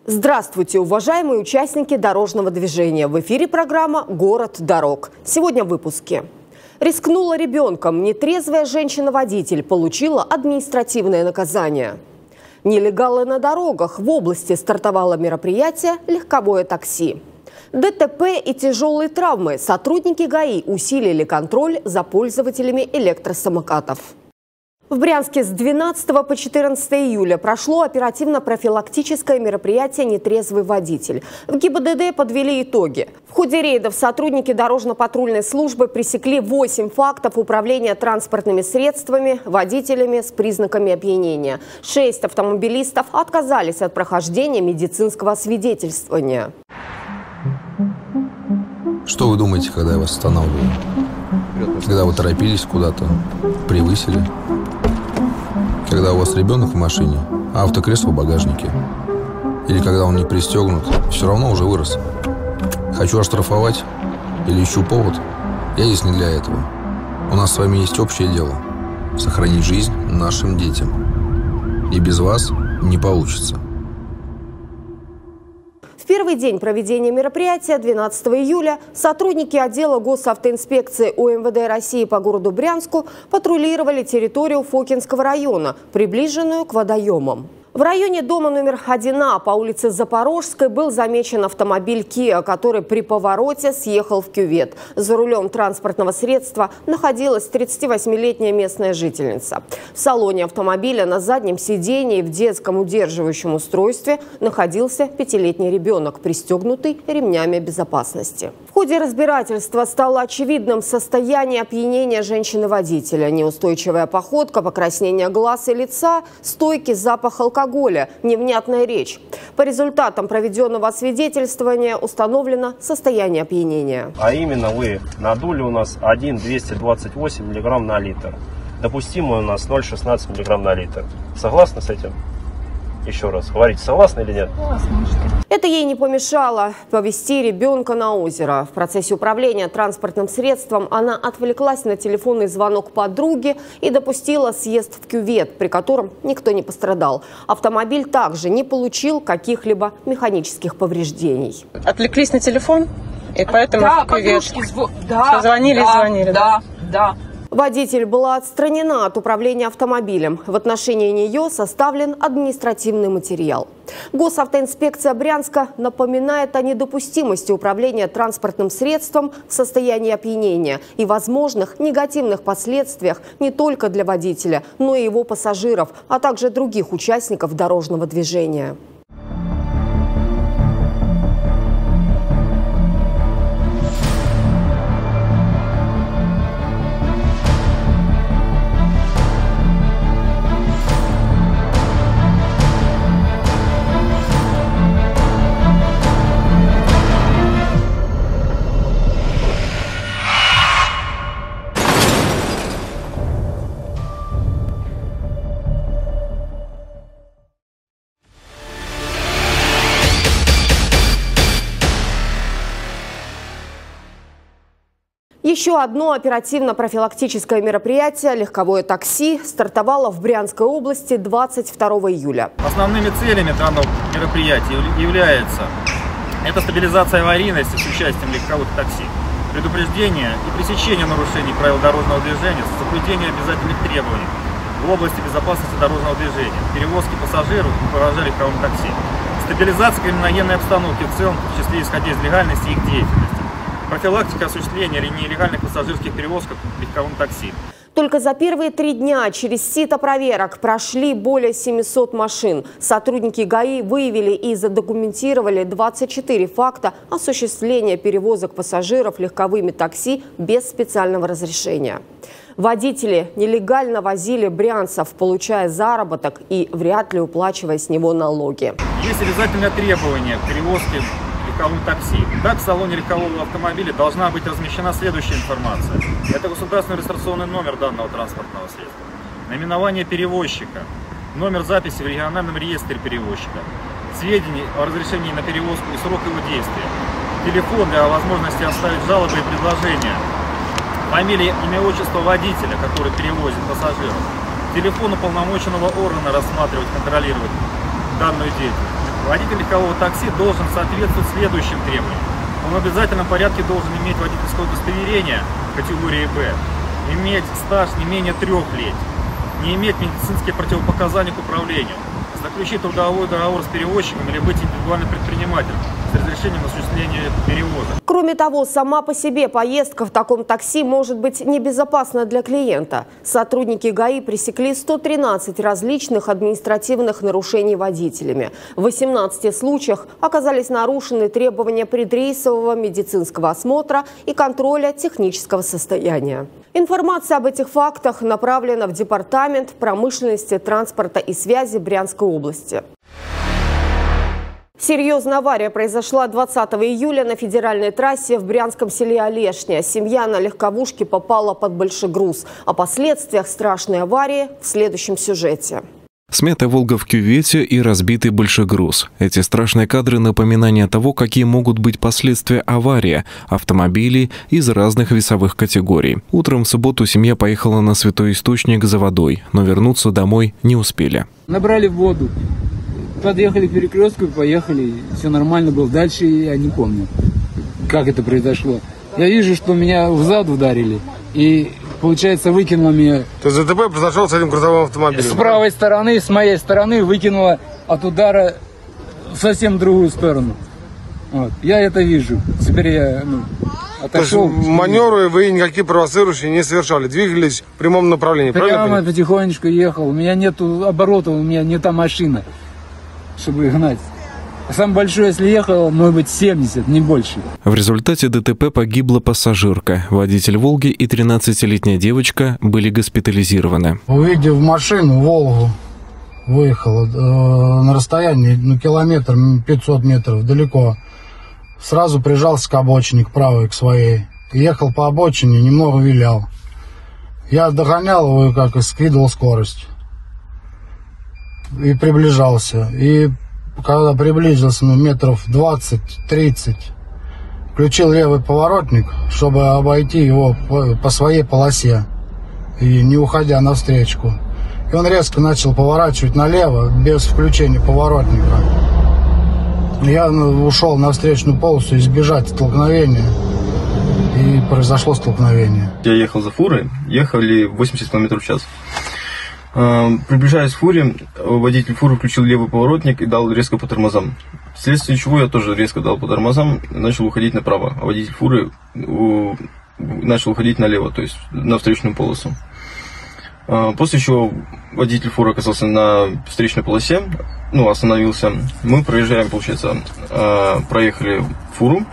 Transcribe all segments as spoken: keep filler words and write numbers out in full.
Здравствуйте, уважаемые участники дорожного движения. В эфире программа «Город дорог». Сегодня в выпуске. Рискнула ребенком. Нетрезвая женщина-водитель получила административное наказание. Нелегалы на дорогах. В области стартовало мероприятие «Легковое такси». ДТП и тяжелые травмы. Сотрудники ГАИ усилили контроль за пользователями электросамокатов. В Брянске с двенадцатого по четырнадцатое июля прошло оперативно-профилактическое мероприятие «Нетрезвый водитель». В ГИБДД подвели итоги. В ходе рейдов сотрудники дорожно-патрульной службы пресекли восемь фактов управления транспортными средствами водителями с признаками опьянения. Шесть автомобилистов отказались от прохождения медицинского освидетельствования. Что вы думаете, когда я вас останавливаю? Когда вы торопились куда-то, превысили? Когда у вас ребенок в машине, а автокресло в багажнике? Или когда он не пристегнут, все равно уже вырос? Хочу оштрафовать или ищу повод? Я здесь не для этого. У нас с вами есть общее дело – сохранить жизнь нашим детям. И без вас не получится. В первый день проведения мероприятия, двенадцатого июля, сотрудники отдела госавтоинспекции УМВД России по городу Брянску патрулировали территорию Фокинского района, приближенную к водоемам. В районе дома номер один А по улице Запорожской был замечен автомобиль Kia, который при повороте съехал в кювет. За рулем транспортного средства находилась тридцативосьмилетняя местная жительница. В салоне автомобиля на заднем сидении в детском удерживающем устройстве находился пятилетний ребенок, пристегнутый ремнями безопасности. В ходе разбирательства стало очевидным состояние опьянения женщины-водителя. Неустойчивая походка, покраснение глаз и лица, стойкий запах алкоголя. Невнятная речь. По результатам проведенного освидетельствования установлено состояние опьянения. А именно вы надули у нас один двести двадцать восемь миллиграмм на литр. Допустимое у нас ноль целых шестнадцать миллиграмм на литр. Согласны с этим? Еще раз, говорите, согласны или нет? Это ей не помешало повезти ребенка на озеро. В процессе управления транспортным средством она отвлеклась на телефонный звонок подруги и допустила съезд в кювет, при котором никто не пострадал. Автомобиль также не получил каких-либо механических повреждений. Отвлеклись на телефон, и поэтому да, в кювет. Зв... Да, звонили да, и звонили. Да, да. Водитель была отстранена от управления автомобилем. В отношении нее составлен административный материал. Госавтоинспекция Брянска напоминает о недопустимости управления транспортным средством в состоянии опьянения и возможных негативных последствиях не только для водителя, но и его пассажиров, а также других участников дорожного движения. Еще одно оперативно-профилактическое мероприятие «Легковое такси» стартовало в Брянской области двадцать второго июля. Основными целями данного мероприятия является это стабилизация аварийности с участием легковых такси, предупреждение и пресечение нарушений правил дорожного движения с соблюдением обязательных требований в области безопасности дорожного движения, перевозки пассажиров и багажа легковым такси, стабилизация криминогенной обстановки в целом, в числе исходя из легальности их деятельности. Профилактика осуществления нелегальных пассажирских перевозок легковым такси. Только за первые три дня через сито проверок прошли более семисот машин. Сотрудники ГАИ выявили и задокументировали двадцать четыре факта осуществления перевозок пассажиров легковыми такси без специального разрешения. Водители нелегально возили брянцев, получая заработок и вряд ли уплачивая с него налоги. Есть обязательное требование к перевозке легковым такси. Так, в салоне легкового автомобиля должна быть размещена следующая информация. Это государственный регистрационный номер данного транспортного средства, наименование перевозчика, номер записи в региональном реестре перевозчика, сведения о разрешении на перевозку и срок его действия, телефон для возможности оставить жалобы и предложения, фамилия, имя, отчество водителя, который перевозит пассажиров, телефон уполномоченного органа рассматривать, контролировать данную деятельность. Водитель легкового такси должен соответствовать следующим требованиям. Он в обязательном порядке должен иметь водительское удостоверение категории Б, иметь стаж не менее трех лет, не иметь медицинские противопоказания к управлению, заключить трудовой договор с перевозчиком или быть индивидуальным предпринимателем с разрешением осуществления перевоза. Кроме того, сама по себе поездка в таком такси может быть небезопасна для клиента. Сотрудники ГАИ пресекли сто тринадцать различных административных нарушений водителями. В восемнадцати случаях оказались нарушены требования предрейсового медицинского осмотра и контроля технического состояния. Информация об этих фактах направлена в Департамент промышленности, транспорта и связи Брянской области. Серьезная авария произошла двадцатого июля на федеральной трассе в брянском селе Олешня. Семья на легковушке попала под большегруз. О последствиях страшной аварии в следующем сюжете. Смятая «Волга» в кювете и разбитый большегруз. Эти страшные кадры – напоминание того, какие могут быть последствия аварии автомобилей из разных весовых категорий. Утром в субботу семья поехала на Святой Источник за водой, но вернуться домой не успели. Набрали воду, подъехали к перекрестку, поехали, все нормально было. Дальше я не помню, как это произошло. Я вижу, что меня в зад ударили и... Получается, выкинуло меня... То есть ДТП произошел с этим грузовым автомобилем? С правой стороны, с моей стороны выкинуло от удара в совсем другую сторону. Вот. Я это вижу. Теперь я ну, отошел. То есть маневры вы никакие провоцирующие не совершали? Двигались в прямом направлении, прямо правильно? потихонечку ехал. У меня нету оборота, у меня не та машина, чтобы гнать. Самое большое, если ехало, может быть семьдесят, не больше. В результате ДТП погибла пассажирка. Водитель «Волги» и тринадцатилетняя девочка были госпитализированы. Увидев машину, «Волгу», выехала э, на расстоянии ну, километр, пятьсот метров далеко. Сразу прижался к обочине, к правой, к своей. Ехал по обочине, немного вилял. Я догонял его и как и скидывал скорость. И приближался. И когда приблизился ну, метров двадцать-тридцать, включил левый поворотник, чтобы обойти его по, по своей полосе, и не уходя навстречу. И он резко начал поворачивать налево, без включения поворотника. Я ну, ушел на встречную полосу избежать столкновения, и произошло столкновение. Я ехал за фурой, ехали восемьдесят километров в час. Приближаясь к фуре, водитель фуры включил левый поворотник и дал резко по тормозам. Вследствие чего я тоже резко дал по тормозам и начал уходить направо, а водитель фуры начал уходить налево, то есть на встречную полосу. После чего водитель фуры оказался на встречной полосе, ну, остановился. Мы проезжаем, получается, проехали фуру,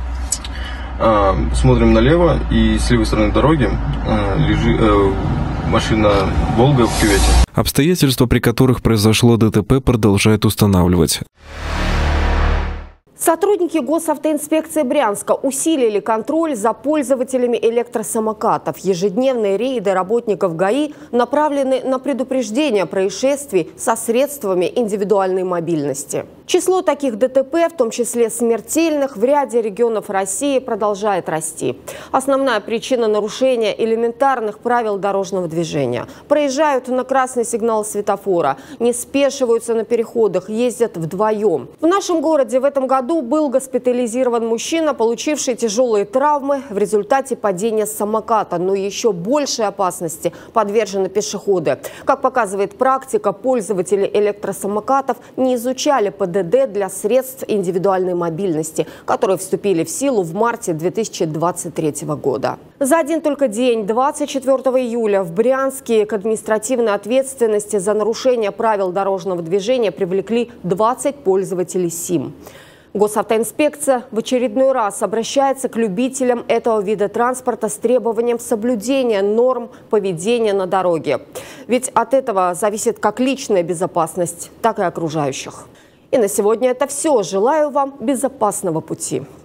смотрим налево, и с левой стороны дороги лежит машина «Волга» в кювете. Обстоятельства, при которых произошло ДТП, продолжают устанавливать. Сотрудники госавтоинспекции Брянска усилили контроль за пользователями электросамокатов. Ежедневные рейды работников ГАИ направлены на предупреждение происшествий со средствами индивидуальной мобильности. Число таких ДТП, в том числе смертельных, в ряде регионов России продолжает расти. Основная причина нарушения элементарных правил дорожного движения. Проезжают на красный сигнал светофора, не спешиваются на переходах, ездят вдвоем. В нашем городе в этом году был госпитализирован мужчина, получивший тяжелые травмы в результате падения с самоката. Но еще большей опасности подвержены пешеходы. Как показывает практика, пользователи электросамокатов не изучали ПДД для средств индивидуальной мобильности, которые вступили в силу в марте две тысячи двадцать третьего года. За один только день, двадцать четвёртого июля, в Брянске к административной ответственности за нарушение правил дорожного движения привлекли двадцать пользователей СИМ. Госавтоинспекция в очередной раз обращается к любителям этого вида транспорта с требованием соблюдения норм поведения на дороге. Ведь от этого зависит как личная безопасность, так и окружающих. И на сегодня это все. Желаю вам безопасного пути.